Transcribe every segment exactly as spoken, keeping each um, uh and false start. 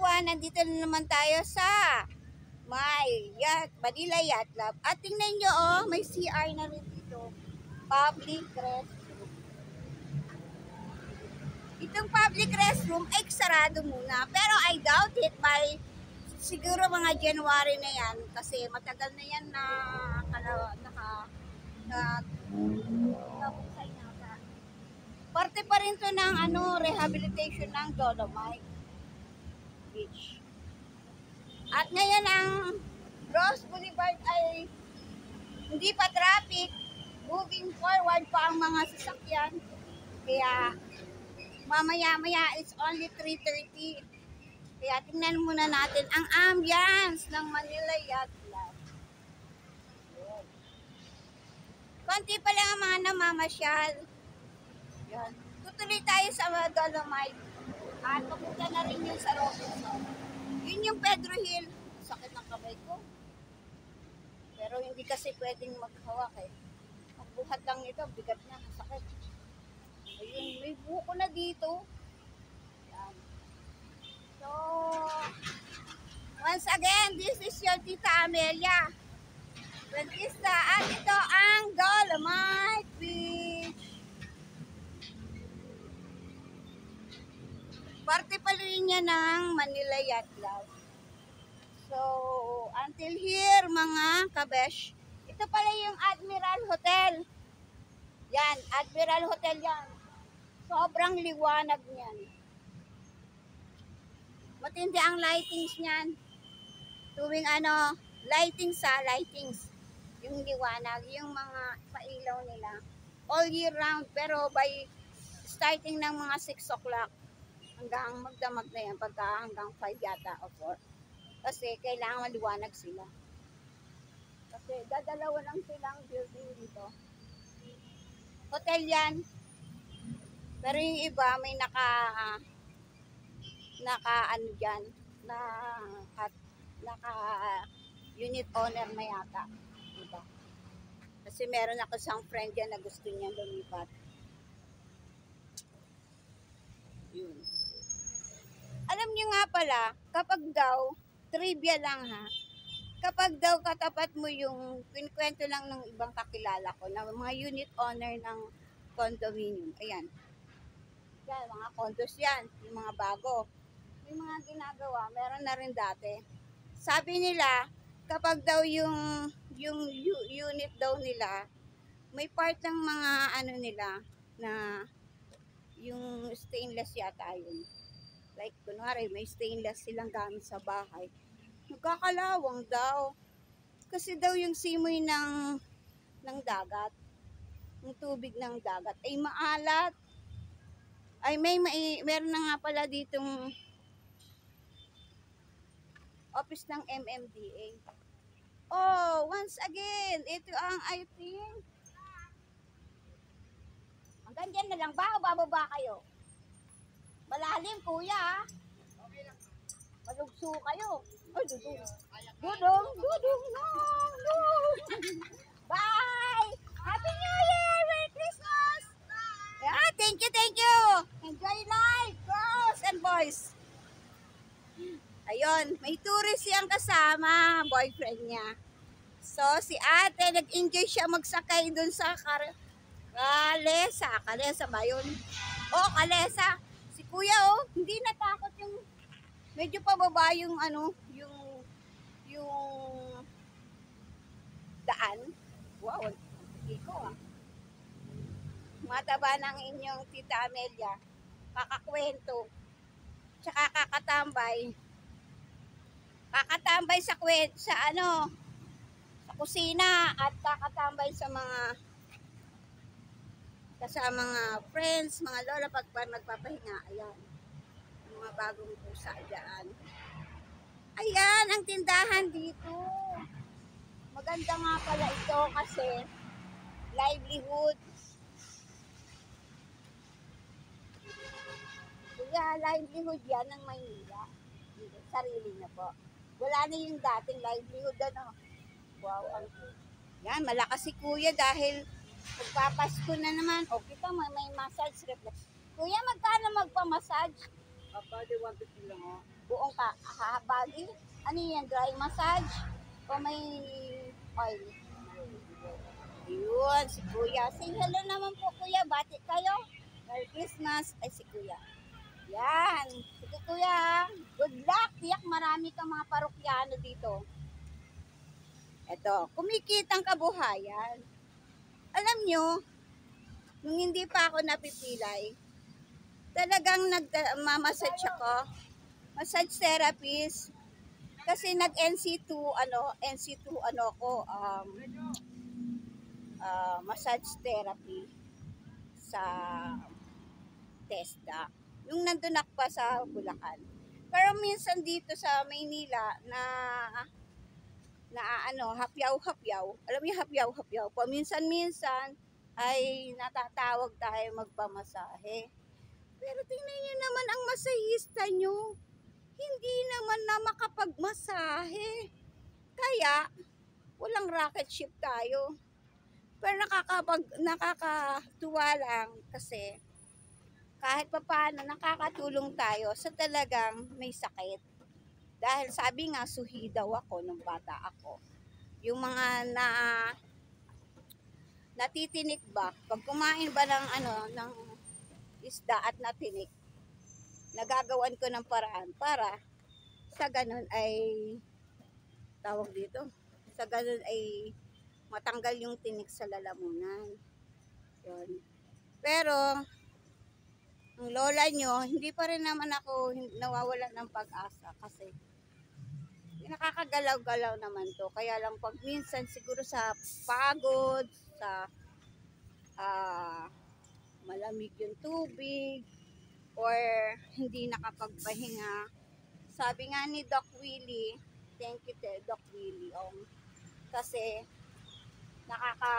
everyone, nandito na naman tayo sa may yacht, Manila Yacht Club. At tingnan nyo, oh, may C R na rin dito. Public restroom. Itong public restroom ay sarado muna. Pero I doubt it, by siguro mga January na yan. Kasi matagal na yan na naka, naka, nabukay na ka. Parte pa rin to ng ano, rehabilitation ng Dolomite Beach. At ngayon ang Ross Boulevard ay hindi pa traffic, moving forward pa ang mga sasakyan. Kaya mamaya-maya it's only three thirty. Kaya tingnan muna natin ang ambience ng Manila Yacht Club. Konti pa lang ang mga namamasyal. Yan. Tutuloy tayo sa Dolomite. At pupunta na rin yung sa Robinson. Yun yung Pedro Hill. Sakit ng kamay ko. Pero hindi kasi pwedeng maghawak eh. Magbuhat lang ito, bigat na, sakit. Ayun, may buko na dito. Yan. So, once again, this is your Tita Amelia. Rentista, at ito ang Dolomite Beach. Parte pa rin niya ng Manila Yacht Club. So, until here, mga kabesh, ito pala yung Admiral Hotel. Yan, Admiral Hotel yan. Sobrang liwanag niyan. Matindi ang lightings niyan. Tuwing ano, lighting sa lightings. Yung liwanag, yung mga pailaw nila. All year round, pero by starting ng mga six o'clock, hanggang magdamag na yan, pagka hanggang five yata o four. Kasi kailangan maliwanag sila. Kasi dadalawa lang silang building dito. Hotel yan. Pero yung iba may naka uh, naka ano dyan, na at, naka uh, unit owner na yata. Diba? Kasi meron ako isang friend dyan na gusto niya lumipat. Yun. Alam niyo nga pala, kapag daw, trivia lang ha, kapag daw katapat mo yung kwento lang ng ibang kakilala ko, na mga unit owner ng condominium, ayan, yan, mga condos yan, yung mga bago, may mga ginagawa, meron na rin dati. Sabi nila, kapag daw yung, yung unit daw nila, may part ng mga ano nila, na yung stainless yata yun. Like, kunwari, may stainless silang gamit sa bahay. Nagkakalawang daw. Kasi daw yung simoy ng, ng dagat, ng tubig ng dagat, ay maalat. Ay, may, may meron na nga pala ditong office ng M M D A. Oh, once again, ito ang I think. Hanggang dyan na lang ba o bababa kayo? Malalim, kuya. Malugso kayo. Ay, dudong. Dudong, dudong, no, no. Bye! Happy New Year! Merry Christmas! Yeah, thank you, thank you. Enjoy life, girls and boys. Ayun, may tourist siyang kasama, boyfriend niya. So, si ate, nag-enjoy siya magsakay dun sa kar Kalesa. Kalesa ba yun? Oh, Kalesa. Si kuya, oh, hindi natakot yung medyo pababa yung ano, yung yung daan. Wow, hindi ko ah. Mataba ng inyong Tita Amelia. Kakakwento. Tsaka kakatambay. Kakatambay sa kwent, sa ano, sa kusina at kakatambay sa mga sa mga friends, mga lola, pag nagpapahinga, ayan, mga bagong pusa dyan. Ayan, ang tindahan dito. Maganda nga pala ito kasi livelihood. Kaya livelihood yan ng Maynila. Sarili na po. Wala na yung dating livelihood, ano. Wow, ang yan, malakas si kuya dahil magpapasko na naman. O, kita mo, may massage reflex. Kuya, magkano magpa-massage? Bali one fifty lang oh. Buong ka, ha, body? Ano yan, dry massage? O may oil? Ayun, si Kuya. Say hello naman po, Kuya. Bati kayo. Merry Christmas. Ay, si Kuya. Yan. Sige, Kuya. Good luck. Tiyak marami kang mga parokyano dito. Eto, kumikitang kabuhayan. Alam nyo, nung hindi pa ako napipilay, talagang nagmamassage ako. Massage therapist. Kasi nag-N C two, ano, N C two, ano ko, um, uh, massage therapy sa TESDA. Nung nandun ako pa sa Bulacan. Pero minsan dito sa Maynila na na ano, hapyaw-hapyaw. Alam niyo hapyaw-hapyaw. Paminsan-minsan ay natatawag tayo magpamasahe. Pero tingnan niyo naman ang masahista niyo. Hindi naman na makapagmasahe. Kaya walang rocket ship tayo. Pero nakakapag nakakatuwa lang kasi kahit papaano nakakatulong tayo sa talagang may sakit. Dahil sabi nga, suhi daw ako nung bata ako. Yung mga na natitinik ba, pag kumain ba ng ano, ng isda at natinik, nagagawan ko ng paraan para sa ganun ay, tawag dito, sa ganun ay matanggal yung tinik sa lalamunan. Yun. Pero, ang lola nyo, hindi pa rin naman ako nawawala ng pag-asa kasi nakakagalaw-galaw naman to. Kaya lang pag minsan siguro sa pagod, sa uh, malamig yung tubig, or hindi nakapagpahinga. Sabi nga ni Doc Willie, thank you to Doc Willie, um, kasi nakaka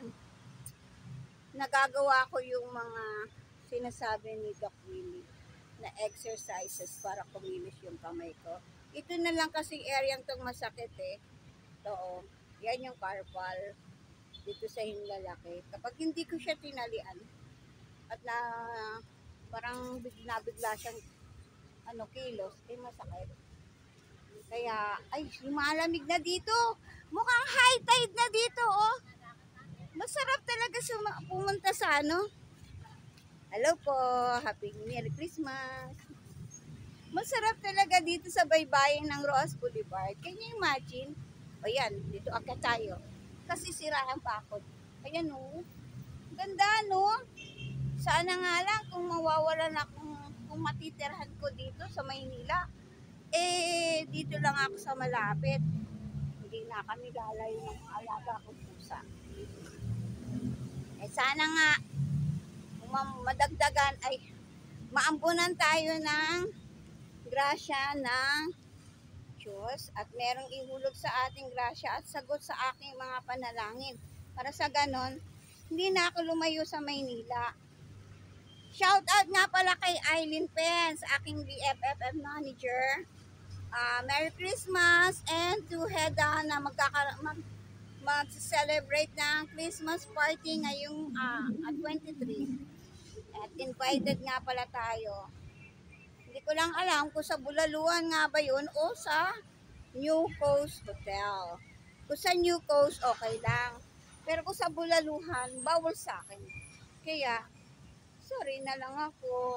nagagawa ko yung mga sinasabi ni Doc Willie na exercises para kumilos yung kamay ko. Ito na lang kasi area itong masakit eh. Oo, yan yung carpal dito sa hinlalaki. Kapag hindi ko siya tinalian at na parang bigla-bigla siyang ano, kilos, eh masakit. Kaya, ay, lumalamig na dito. Mukhang high tide na dito, oh. Masarap talaga suma- pumunta sa ano. Hello po, Happy Merry Christmas. Masarap talaga dito sa baybayin ng Roas Boulevard. Can you imagine? O yan, dito akit tayo. Kasi siraan pa ako. Ayan o. Ganda no? Sana nga lang kung mawawalan akong, kung matitirahan ko dito sa Maynila. Eh, dito lang ako sa malapit. Hindi na kami lalayo ng mga alaga kong pusa. Eh, sana nga, kung madagdagan ay maambunan tayo ng grasya ng Diyos at merong ihulog sa ating grasya at sagot sa aking mga panalangin. Para sa ganon, hindi na ako lumayo sa Maynila. Shout out nga pala kay Eileen Pence, aking B F F M manager. Uh, Merry Christmas and to Heda na magkaka mag mag-celebrate ng Christmas party ngayong uh, at twenty-three. At invited nga pala tayo. Hindi ko lang alam kung sa Bulaluan nga ba yun o sa New Coast Hotel. Kung sa New Coast, okay lang. Pero kung sa Bulaluhan, bawal sa akin. Kaya, sorry na lang ako.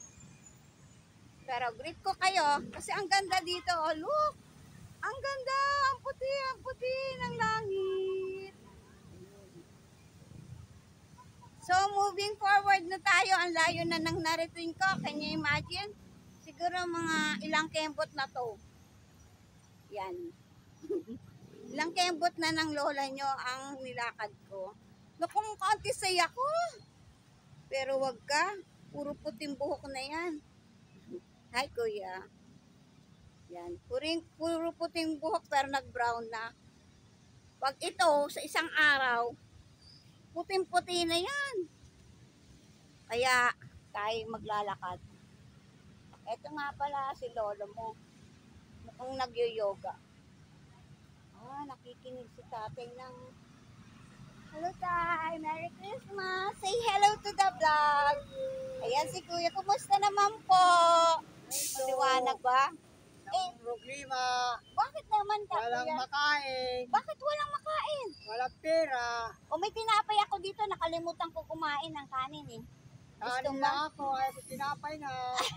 Pero greet ko kayo kasi ang ganda dito. Oh, look! Ang ganda! Ang puti, ang puti ng langit. So, moving forward na tayo. Ang layo na nang narating ko. Can you imagine? Siguro mga ilang kembot na to. Yan. Ilang kembot na ng lola nyo ang nilakad ko. Nakong konti saya ko. Pero wag ka. Puro puting buhok na yan. Hi, kuya. Yan. Puring, puro puting buhok pero nag-brown na. Pag ito, sa isang araw, puting-puti na yan. Kaya, tayo maglalakad. Ito nga pala si lolo mo. Mukhang nagyo-yoga. Ah, nakikinig si tatay ng hello tay, Merry Christmas. Say hello to the vlog. Ayan si kuya, kumusta naman po? ito, Maliwanag ba? Eh, ng problema, bakit naman ka, walang kuya? makain, Bakit walang makain? walang pera. O may tinapay ako dito, nakalimutan ko kumain ng kanin eh. Gusto Kanin mo? lang ako, ay tinapay na.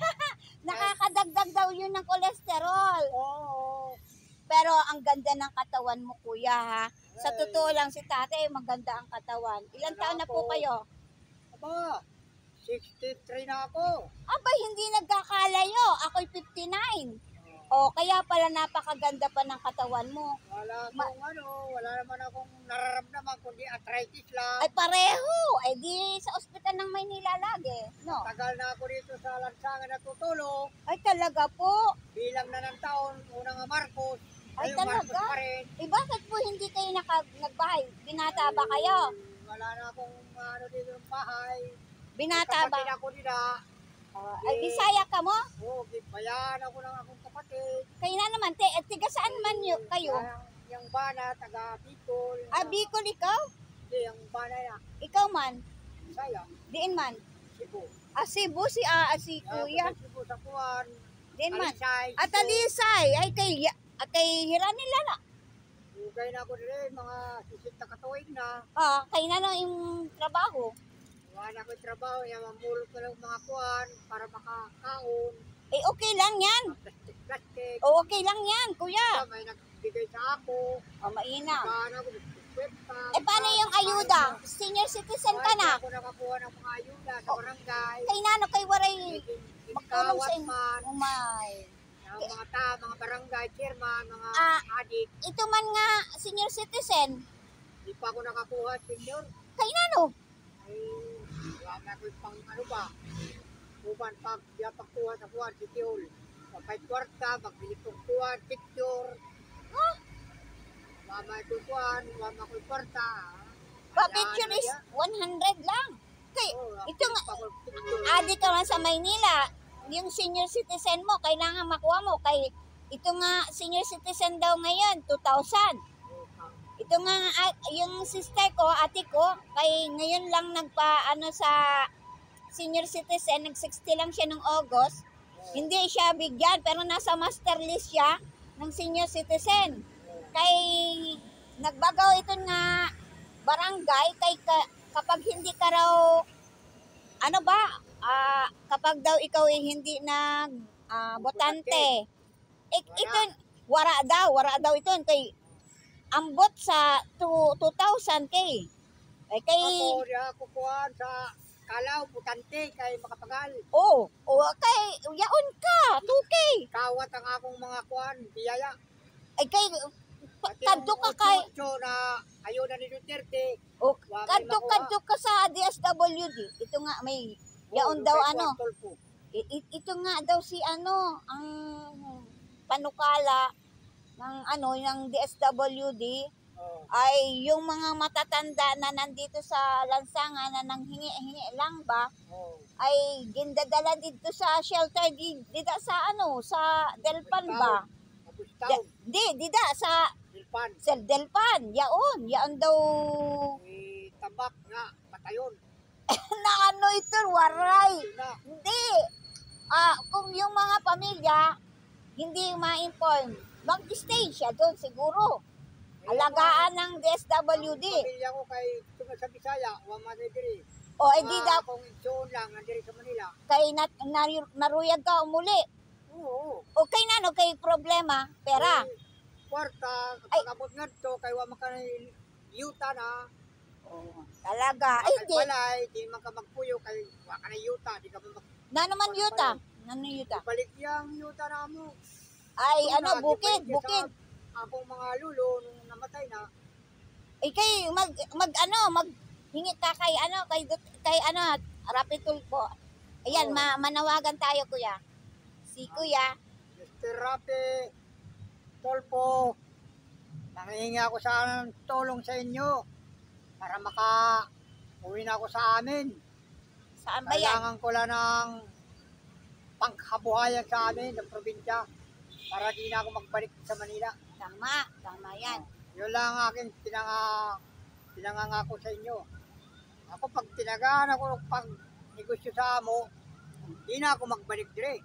Nakakadagdag daw yun ng kolesterol. Oo. Pero ang ganda ng katawan mo, kuya, ha? Sa Ay. totoo lang, si tatay, maganda ang katawan. Ilang Wala taon na po po. kayo? Aba, sixty-three na ako. Abay, hindi nagkakalayo. Ako'y fifty-nine. O, kaya pala napakaganda pa ng katawan mo. Wala Ma- akong ano, wala naman akong nararamdaman kundi arthritis lang. Ay, pareho. Ay, di sa ospital ng Maynila lagi. No? Tagal na ako dito sa lansangan natutulog. Ay, talaga po. Bilang na ng taon, unang nga Marcos. Ay, Ngayon, Marcos talaga? pa rin. Eh, bakit po hindi kayo naka, nagbahay? Binata ba kayo? Eh, Wala na akong ano dito ng bahay. Binata ba? Kapatid ako nila. Ah, ay, Bisaya ka mo? Oo, gibayan ako ng akong kapatid. Kayo na naman, te, eh, tiga saan man yun, kayo? Yung, yung bana, taga Bicol. Ah, Bicol ikaw? Hindi, yung bana na, Ikaw man? saya, Diin man? Cebu. Ah, Cebu, si, ah, ah, si Ah, Kuya. taga Cebu sa Kuwan. Diin man? Alisay. At Alisay, ay kay, at kay Hira nila na. Ugay na ako rin, mga sisit na katuwig na. Ah, kayo na lang yung trabaho. Wala na akong trabaho, yung mamulot ko lang mga kuwan para makakaon. Eh, okay lang yan. Plastic-plastic. O, okay lang yan, Kuya. May nagbigay sa ako. O, mainam. Saan ako, kwenta. Eh, paano yung ayuda? Senior citizen ka na. Ako nakakuha ng mga ayuda sa barangay. Kay nano, kay Waray, magtulong sa Magkawat inyo. man. Umay. Ng mga ta, mga barangay chairman, mga Ah. adik. Ito man nga, senior citizen. Di pa ako nakakuha, senior. Kay nano? Ay, wala na ako pang ano ba. Kuman pag di pagkuha sa kuwan, si Tiol. Pagkay kwarta, magbili kong kuwan, picture. Ha? Mama ito kuwan, mama ko kwarta. Pa picture is one hundred lang. Kay, ito nga, adi ka man sa Maynila, yung senior citizen mo, kailangan makuha mo. Kay, ito nga, senior citizen daw ngayon, two thousand. Ito nga, ah, yung sister ko, ate ko, kay ngayon lang nagpa, ano sa senior citizen, nag sixty lang siya nung August. Hindi siya bigyan, pero nasa master list siya ng senior citizen. Kay, nagbagaw ito nga barangay, kay ka, kapag hindi ka raw, ano ba, ah, kapag daw ikaw ay hindi nag ah, botante, ik, ito, wara daw, wara daw ito, kay, ambot sa two thousand kay. Ay kay Ako, di ako kuwan sa Kalaw, Butante, kay Makapagal. oh, oh kay yaon ka, two K. Kawat ang akong mga kuwan, biyaya. Ay kay At kadto yung ka kay otso na ayuda ni Duterte. oh, Wa may kadto makuha. kadto ka sa D S W D. Ito nga may yaon Oo, daw kay ano. Kuwan, Tolpo. I- i- ito nga daw si ano ang panukala ng ano ng D S W D Oo. ay yung mga matatanda na nandito sa lansangan na nanghingi-hingi lang ba Oo. ay gindadala dito sa shelter di dida sa ano sa Delpan ba? Tapos Di, taon, di dida sa Dilpan. sa Delpan. Yaon, yaon daw May tabak nga, patayon. na ano ito waray. Yun na. Hindi. Ah, kung yung mga pamilya hindi ma-inform, mag-stay siya doon siguro. Alagaan ng D S W D. Ang pamilya ko kay tunga sa Bisaya, wa man diri. O eh di da Akong insun lang, nandiri sa Manila. kay nat, nar- naruyag ka umuli. Oo. O kay nano kay problema, pera. Eh, Kwarta, Ay. kapag abot nga to, kay wa man ka na yuta na. Oh, talaga. Ay, Ay, hindi. balay, di man ka magpuyo, kay wa ka na yuta, di ka man mag... Na naman yuta. Nano yuta? Balik yung yuta na mo. Ay, Ito ano, na, bukid, gibalik niya bukid. Sa akong mga lulo, nung namatay na, Eh, kay, mag, mag, ano, mag, hingi ka kay, ano, kay, Dut- kay, ano, Rapi Tulfo. Ayan, Oo. ma, manawagan tayo, kuya. Si kuya, mister Rapi, Tolpo, nangihingi ako sa tulong sa inyo para maka uwi na ako sa amin. saan ba yan? Kailangan ko lang ng pangkabuhayan sa amin, ng probinsya, para di na ako magbalik sa Manila. Tama, tama yan. Yun lang ang aking pinanga, pinangangako sa inyo. Ako pag tinagaan ako ng pag negosyo sa amo, di na ako magbalik dire.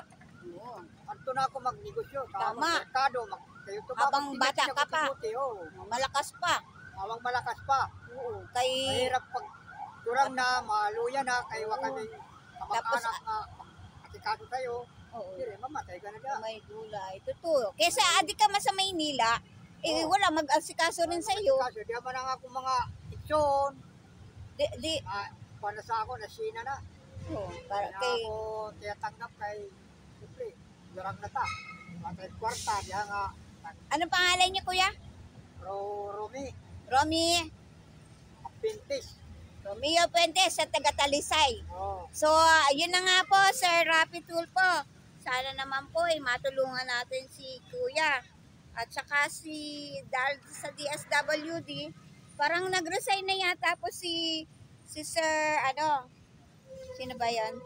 Oo. Anto na ako magnegosyo sa Tama. merkado. Mag, kayo to Habang bata ka pa. Oh. Malakas pa. Habang malakas pa. Oo. Kay, Mahirap pag durang na, maluya na, kayo Oo. kami Tapos, kamag-anak na atikaso sa'yo. oo. Hindi, mamatay ka na dyan. May gulay. Totoo. Kesa adi ka man sa Maynila, eh Oo. wala mag-asikaso rin sa iyo. Kaso, di naman ang ako mga iksyon. Di, di, Ah, para sa ako, nasina na. oh, para Kaya kay, ako tiyatanggap kay, siyempre, durang na ta. Matay kwarta, diya nga, anong pangalan niyo kuya? Ro Romy, Romy, Apintis. Romeo Puentes sa taga Talisay. Oh, So, ah, yun na nga po, Sir Rapi Tulfo. Sana naman po ay matulungan natin si Kuya. At saka si Dal sa D S W D. Parang nag-resign na yata po si si Sir, ano, sino ba yan?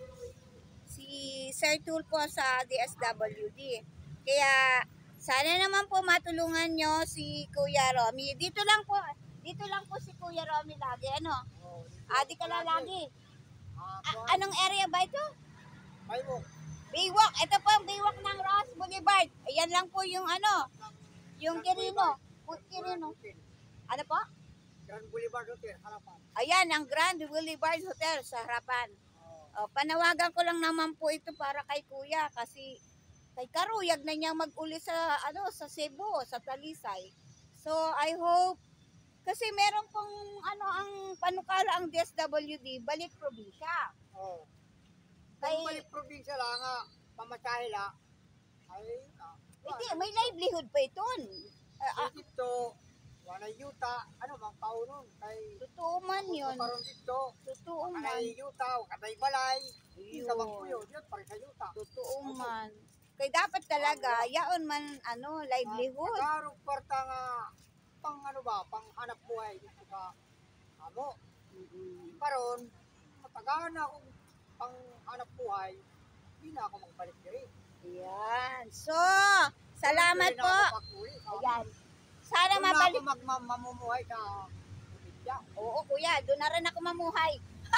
Si Sir Tulfo sa D S W D. Kaya, sana naman po matulungan nyo si Kuya Romy. Dito lang po, dito lang po si Kuya Romy lagi, ano? oh. Ah, di ka na lagi. Ah, A- anong area ba ito? May mo. Baywalk. Ito po ang Baywalk ng Ross Boulevard. Ayan lang po yung ano, yung Quirino. Food Quirino. Ano po? Grand Boulevard Hotel, harapan. Ayan, ang Grand Boulevard Hotel sa harapan. Oh. O, panawagan ko lang naman po ito para kay Kuya kasi kay Karuyag na niya mag-uli sa, ano, sa Cebu, sa Talisay. So, I hope, kasi meron pong, ano, ang panukala ang D S W D, balik probinsya. Oh. Kay- Kung balik probinsya lang nga, pamasahe la, ay, ah, Hindi, may livelihood pa ito. Ah, ah, dito, wala yuta, ano, mang paunon, kay, totoo man yun. karon dito, Totoo man. kanay yuta, o kanay balay, Yun. sa magpuyo, yun, pare sa yuta. Totoo man. Kaya dapat talaga, yaon man, ano, livelihood. Karong kwarta nga, pang ano ba, pang hanap buhay, dito ka, amo, Mm-mm. karon, matagaan na akong pang hanap buhay, hindi na ako magbalik diri. Ayan. So, salamat Hindi na po. ako pag-uwi. Ayan. Sana Doon na mabalik. ako mag- mam- mamumuhay sa probinsya. Oo, kuya, doon na rin ako mamuhay.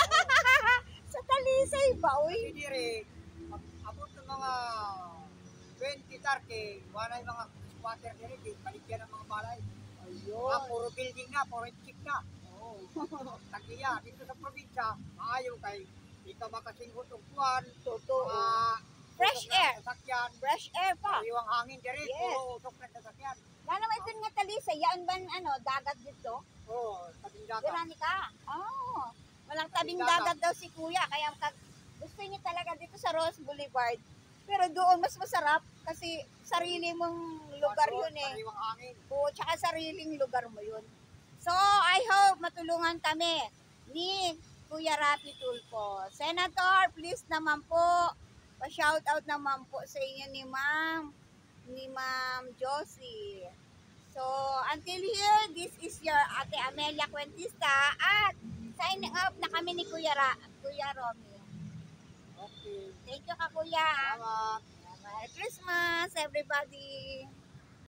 Sa Talisay ba, uy? Kasi diri, mag- abot ng mga twenty, thirty, wala yung mga squatter diri, di paligyan ng mga balay. Mga Ayun. puro building na, puro chick na. Oo. Tagiya, dito sa probinsya, maayo kay, di ka makasinghot og kuwan, Totoo. mga Fresh usok na air. sasakyan, Fresh air pa. sariwang hangin diri, Yes. puro usok na sasakyan. Lalo naman ito nga Talisay, yan ba, ano, dagat dito? Oo, tabing dagat. Dirani ka? Oo. Walang tabing Tabing dagat. dagat daw si kuya, kaya kag- gusto niya talaga dito sa Ross Boulevard. Pero doon mas masarap kasi sarili mong lugar yun eh. Sariwang hangin. Oo, tsaka sariling lugar mo yun. So, I hope matulungan kami ni Kuya Rapi Tulfo. Senator, please naman po, pa-shoutout naman po sa inyo ni Ma'am, ni Ma'am Josie. So, until here, this is your Ate Amelia Cuentista at signing up na kami ni Kuya, Ra Kuya Romy. Okay. Thank you ka, Kuya. Salamat. Merry Christmas, everybody!